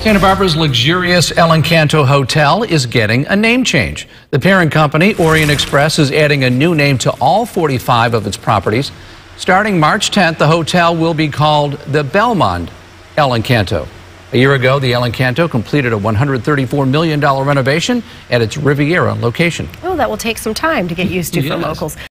Santa Barbara's luxurious El Encanto Hotel is getting a name change. The parent company, Orient Express, is adding a new name to all 45 of its properties. Starting March 10th, the hotel will be called the Belmond El Encanto. A year ago, the El Encanto completed a $134 million renovation at its Riviera location. Oh, that will take some time to get used to for locals.